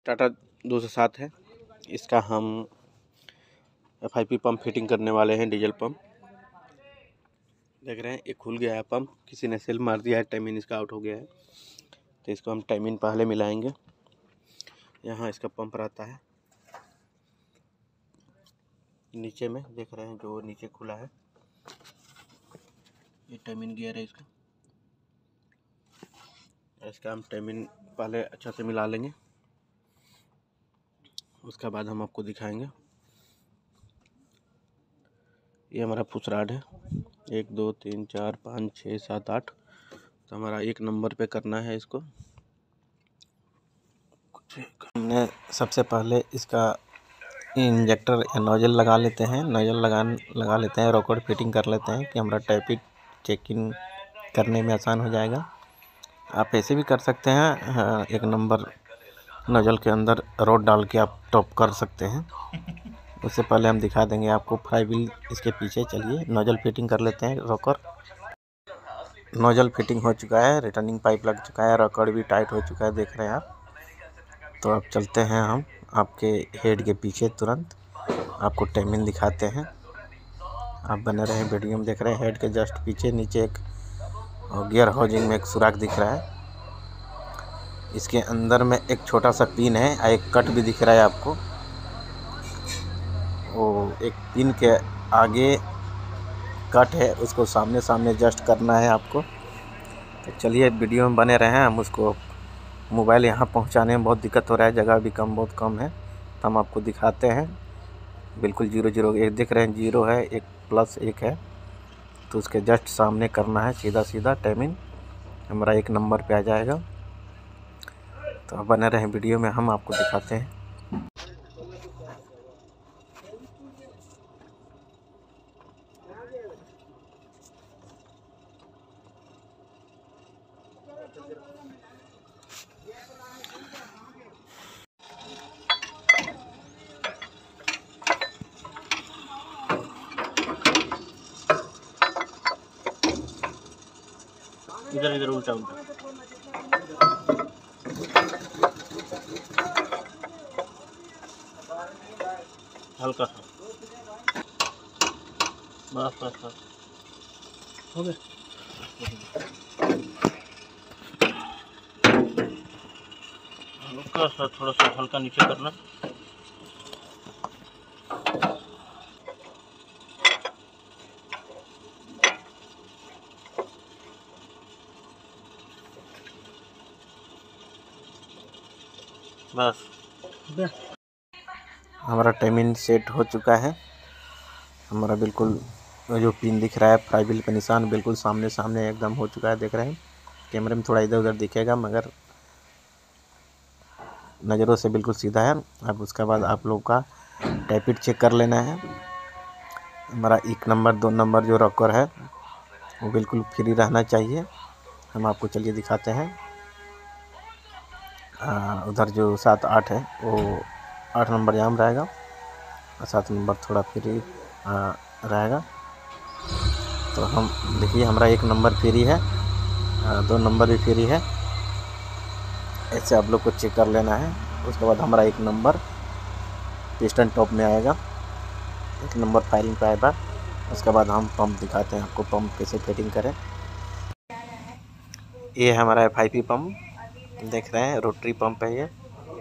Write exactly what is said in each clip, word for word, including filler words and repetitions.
टाटा दो सौ सात है। इसका हम F I P pump fitting करने वाले हैं। डीजल पंप देख रहे हैं, ये खुल गया है पंप, किसी ने सेल मार दिया है, टाइमिन इसका आउट हो गया है। तो इसको हम टाइमिन पहले मिलाएंगे। यहाँ इसका पंप रहता है नीचे में, देख रहे हैं जो नीचे खुला है, ये टाइमिन गियर है इसका। इसका हम टाइमिन पहले अच्छा से मिला लेंगे, उसके बाद हम आपको दिखाएंगे। ये हमारा फुसराड है, एक दो तीन चार पाँच छः सात आठ। तो हमारा एक नंबर पे करना है इसको। हमने सबसे पहले इसका इंजेक्टर या नोजल लगा लेते हैं, नोजल लगा लगा लेते हैं, रॉकेट फिटिंग कर लेते हैं कि हमारा टाइपिट चेकिंग करने में आसान हो जाएगा। आप ऐसे भी कर सकते हैं, हाँ, एक नंबर नोजल के अंदर रॉड डाल के आप टॉप कर सकते हैं। उससे पहले हम दिखा देंगे आपको फ्लाई व्हील इसके पीछे। चलिए नोजल फिटिंग कर लेते हैं। रॉकर नोजल फिटिंग हो चुका है, रिटर्निंग पाइप लग चुका है, रॉकर भी टाइट हो चुका है, देख रहे हैं आप। तो अब चलते हैं हम आपके हेड के पीछे, तुरंत आपको टाइमिंग दिखाते हैं। आप बने रहे वीडियो में। देख रहे हैं हेड के जस्ट पीछे नीचे एक गियर हाउसिंग में एक सुराख दिख रहा है। इसके अंदर में एक छोटा सा पिन है, एक कट भी दिख रहा है आपको। वो एक पिन के आगे कट है, उसको सामने सामने जस्ट करना है आपको। तो चलिए वीडियो में बने रहे हैं। हम उसको मोबाइल यहाँ पहुँचाने में बहुत दिक्कत हो रहा है, जगह भी कम बहुत कम है, तो हम आपको दिखाते हैं। बिल्कुल जीरो जीरो एक दिख रहे हैं, जीरो है, एक प्लस एक है, तो उसके जस्ट सामने करना है सीधा सीधा। टाइमिंग हमारा एक नंबर पे आ जाएगा। तो अब बने रहें वीडियो में, हम आपको दिखाते हैं। इधर इधर उल्टा उल्टा हल्का सा, बस बस बस हो गया। हल्का सा, थोड़ा सा हल्का नीचे करना। बस हमारा टाइमिंग सेट हो चुका है। हमारा बिल्कुल जो पिन दिख रहा है, फ्लाई व्हील का निशान बिल्कुल सामने सामने एकदम हो चुका है, देख रहे हैं। कैमरे में थोड़ा इधर उधर दिखेगा, मगर नज़रों से बिल्कुल सीधा है। अब उसके बाद आप लोग का टाइपिट चेक कर लेना है। हमारा एक नंबर दो नंबर जो रॉकर है वो बिल्कुल फ्री रहना चाहिए। हम आपको चलिए दिखाते हैं। आ, उधर जो सात आठ है वो आठ नंबर जाम रहेगा और सात नंबर थोड़ा फ्री आ, रहेगा। तो हम देखिए हमारा एक नंबर फ्री है, आ, दो नंबर भी फ्री है। ऐसे आप लोग को चेक कर लेना है। उसके बाद हमारा एक नंबर पिस्टन टॉप में आएगा, एक नंबर फायरिंग पे आएगा। उसके बाद हम पंप दिखाते हैं आपको, पंप कैसे फिटिंग करें। ये हमारा एफ आई पी पंप देख रहे हैं, रोटरी पंप है ये।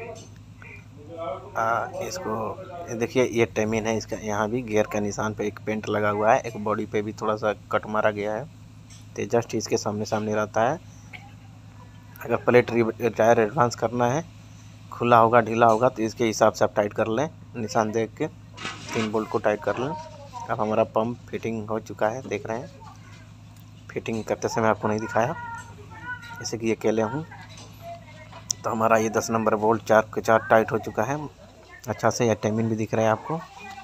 आ, इसको देखिए, ये टाइमिंग है इसका। यहाँ भी गियर का निशान पे एक पेंट लगा हुआ है, एक बॉडी पे भी थोड़ा सा कट मारा गया है। तो जस्ट इसके सामने सामने रहता है। अगर प्लेट टायर एडवांस करना है, खुला होगा ढीला होगा, तो इसके हिसाब से आप टाइट कर लें, निशान देख के तीन बोल्ट को टाइट कर लें। अब हमारा पंप फिटिंग हो चुका है, देख रहे हैं। फिटिंग करते समय आपको नहीं दिखाया, जैसे कि अकेले हूँ। तो हमारा ये दस नंबर बोल्ट चार के चार टाइट हो चुका है अच्छा से। यह टाइमिंग भी दिख रहा है आपको।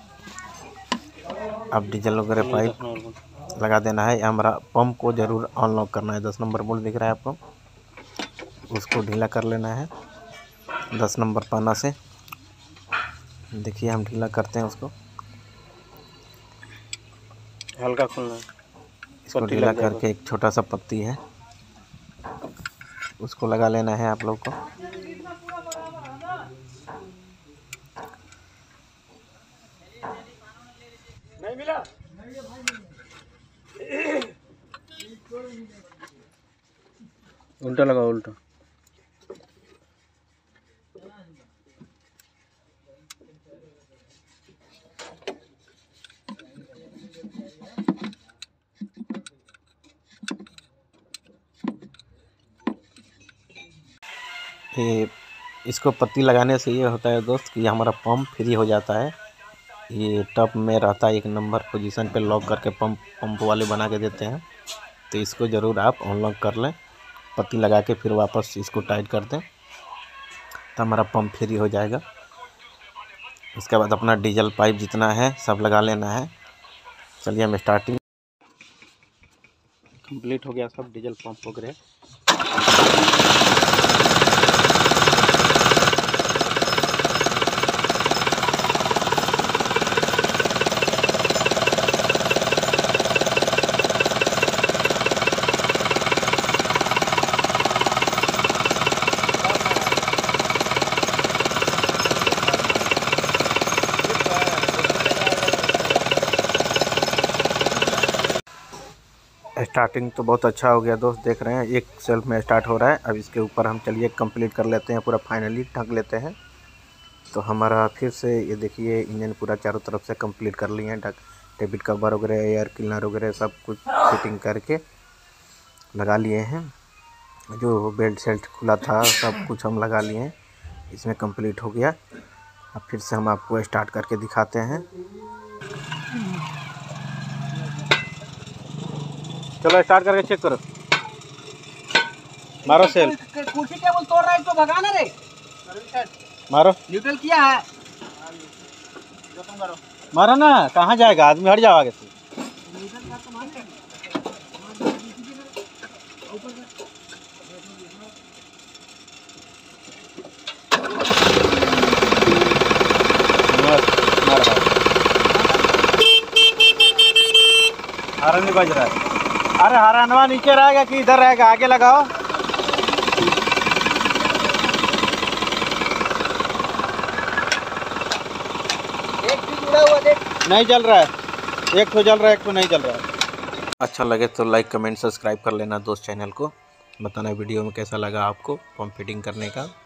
अब डीजल वगैरह पाइप लगा देना है। हमारा पंप को ज़रूर ऑन लॉक करना है। दस नंबर बोल्ट दिख रहा है आपको, उसको ढीला कर लेना है दस नंबर पाना से। देखिए हम ढीला करते हैं उसको, हल्का खुलना है। इसको ढीला करके एक छोटा सा पत्ती है उसको लगा लेना है आप लोग को। उल्टा लगा उल्टा। ये इसको पत्ती लगाने से ये होता है दोस्त कि हमारा पंप फ्री हो जाता है। ये टब में रहता है एक नंबर पोजीशन पे लॉक करके पंप पंप वाले बना के देते हैं। तो इसको ज़रूर आप अनलॉक कर लें, पत्ती लगा के फिर वापस इसको टाइट कर दें तो हमारा पंप फ्री हो जाएगा। उसके बाद अपना डीजल पाइप जितना है सब लगा लेना है। चलिए हम स्टार्टिंग कंप्लीट हो गया सब डीजल पंप वगैरह। स्टार्टिंग तो बहुत अच्छा हो गया दोस्त, देख रहे हैं एक सेल्फ में स्टार्ट हो रहा है। अब इसके ऊपर हम चलिए कंप्लीट कर लेते हैं, पूरा फाइनली ढक लेते हैं। तो हमारा फिर से ये देखिए इंजन पूरा चारों तरफ से कंप्लीट कर लिए हैं, ढक टेबिट कवर वगैरह एयर क्लीनर वगैरह सब कुछ फिटिंग करके लगा लिए हैं। जो बेल्ट सेल्ट खुला था सब कुछ हम लगा लिए हैं, इसमें कंप्लीट हो गया। अब फिर से हम आपको स्टार्ट करके दिखाते हैं। चलो स्टार्ट करके चेक करो, मारो सेल। कुर्सी टेबल तोड़ रहा है इसको भगाना रे, मारो न्यूट्रल किया है। मारो ना, कहाँ जाएगा आदमी, हट जाओ आगे से। हारन नहीं बज रहा है। अरे हारनवा नीचे रहेगा कि इधर रहेगा, आगे लगाओ। एक भी जुड़ा हुआ देख, नहीं चल रहा है, एक तो चल रहा है एक तो नहीं चल रहा है। अच्छा लगे तो लाइक कमेंट सब्सक्राइब कर लेना दोस्त। चैनल को बताना वीडियो में कैसा लगा आपको पंप फिटिंग करने का।